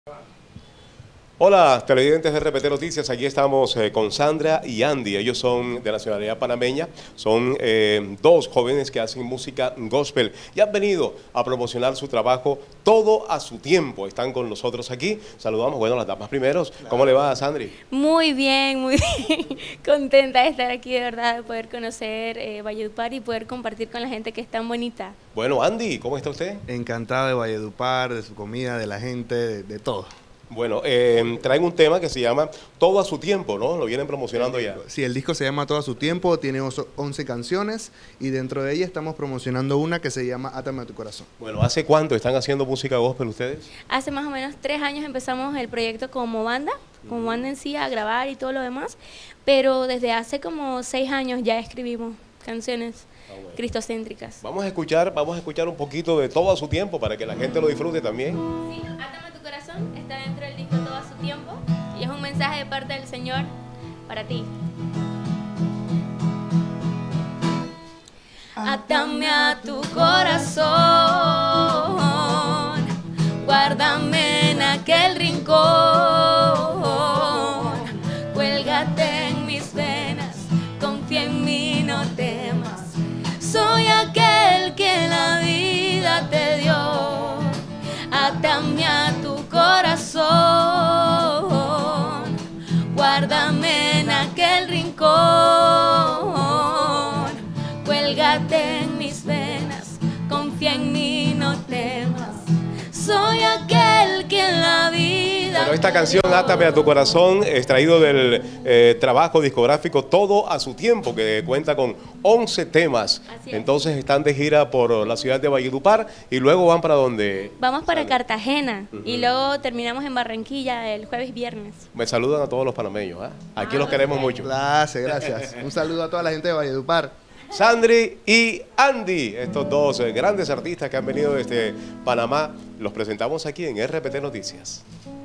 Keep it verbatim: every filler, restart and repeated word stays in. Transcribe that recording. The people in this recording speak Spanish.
Hola, televidentes de R P T Noticias, aquí estamos eh, con Sandra y Andy. Ellos son de nacionalidad panameña, son eh, dos jóvenes que hacen música gospel y han venido a promocionar su trabajo todo a su tiempo. Están con nosotros aquí. Saludamos, bueno, las damas primeros. Claro. ¿Cómo le va, Sandri? Muy bien, muy bien. Contenta de estar aquí, de verdad, de poder conocer eh, Valledupar y poder compartir con la gente que es tan bonita. Bueno, Andy, ¿cómo está usted? Encantado de Valledupar, de su comida, de la gente, de, de todo. Bueno, eh, traen un tema que se llama Todo a su tiempo, ¿no? Lo vienen promocionando ya. Sí, el disco se llama Todo a su tiempo, tiene once canciones y dentro de ella estamos promocionando una que se llama Átame a tu corazón. Bueno, ¿hace cuánto están haciendo música gospel ustedes? Hace más o menos tres años empezamos el proyecto como banda, como banda en sí, a grabar y todo lo demás, pero desde hace como seis años ya escribimos canciones ah, bueno. cristocéntricas. Vamos a escuchar, vamos a escuchar un poquito de Todo a su tiempo para que la gente lo disfrute también. Sí, Átame a tu corazón está dentro del disco Todo a su tiempo y es un mensaje de parte del Señor para ti. Átame a tu corazón, guárdame en aquel rincón, cuélgate en mis venas, confía en mí, no temas. Soy aquel que la vida te dio. Átame a tu corazón, guárdame en aquel rincón, cuélgate en mis venas, confía en mí, no temas. Soy aquel que en la vida... Bueno, esta canción, Átame a tu corazón, extraído del eh, trabajo discográfico Todo a su tiempo, que cuenta con once temas. Entonces están de gira por la ciudad de Valledupar y luego van para donde... Vamos para Cartagena uh-huh. y luego terminamos en Barranquilla el jueves y viernes. Me saludan a todos los panameños, ¿eh? Aquí ah, los queremos okay. mucho. Gracias, gracias. Un saludo a toda la gente de Valledupar. Sandri y Andy, estos dos eh, grandes artistas que han venido desde Panamá, los presentamos aquí en R P T Noticias.